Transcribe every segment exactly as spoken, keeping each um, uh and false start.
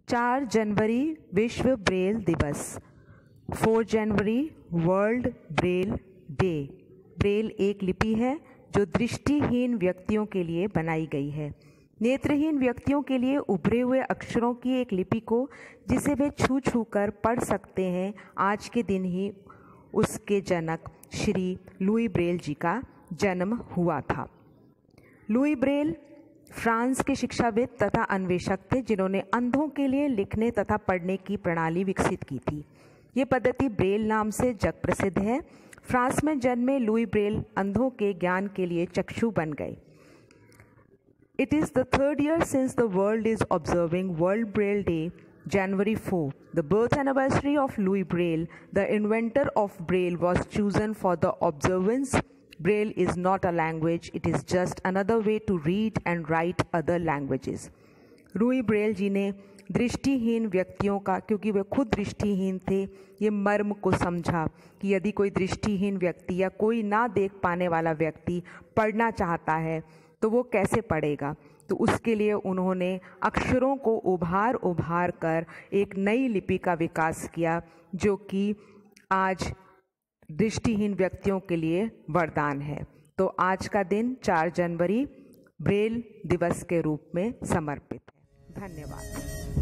चार जनवरी विश्व ब्रेल दिवस। Four January world Braille day. Braille एक लिपि है जो दृष्टिहीन व्यक्तियों के लिए बनाई गई है। नेत्रहीन व्यक्तियों के लिए उभरे हुए अक्षरों की एक लिपि को जिसे वे छू छू कर पढ़ सकते हैं, आज के दिन ही उसके जनक श्री लुई ब्रेल जी का जन्म हुआ था। लुई ब्रेल फ्रांस के शिक्षाविद तथा अन्वेषक थे, जिन्होंने अंधों के लिए लिखने तथा पढ़ने की प्रणाली विकसित की थी। ये पद्धति ब्रेल नाम से जग प्रसिद्ध है। फ्रांस में जन्मे लुई ब्रेल अंधों के ज्ञान के लिए चक्षु बन गए। It is the third year since the world is observing World Braille Day, January fourth. The birth anniversary of Louis Braille, the inventor of Braille, was chosen for the observance. Braille is not a language, it is just another way to read and write other languages. Louis Braille ji ने दृष्टिहीन व्यक्तियों का, क्योंकि वे खुद दृष्टिहीन थे, ये मर्म को समझा कि यदि कोई दृष्टिहीन व्यक्ति या कोई ना देख पाने वाला व्यक्ति पढ़ना चाहता है तो वो कैसे पढ़ेगा। तो उसके लिए उन्होंने अक्षरों को उभार उभार कर एक नई लिपि का विकास किया, जो कि आज दृष्टिहीन व्यक्तियों के लिए वरदान है। तो आज का दिन चार जनवरी ब्रेल दिवस के रूप में समर्पित है। धन्यवाद।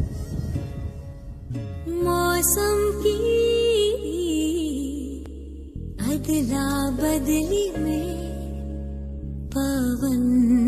मौसम की अदला बदली में पवन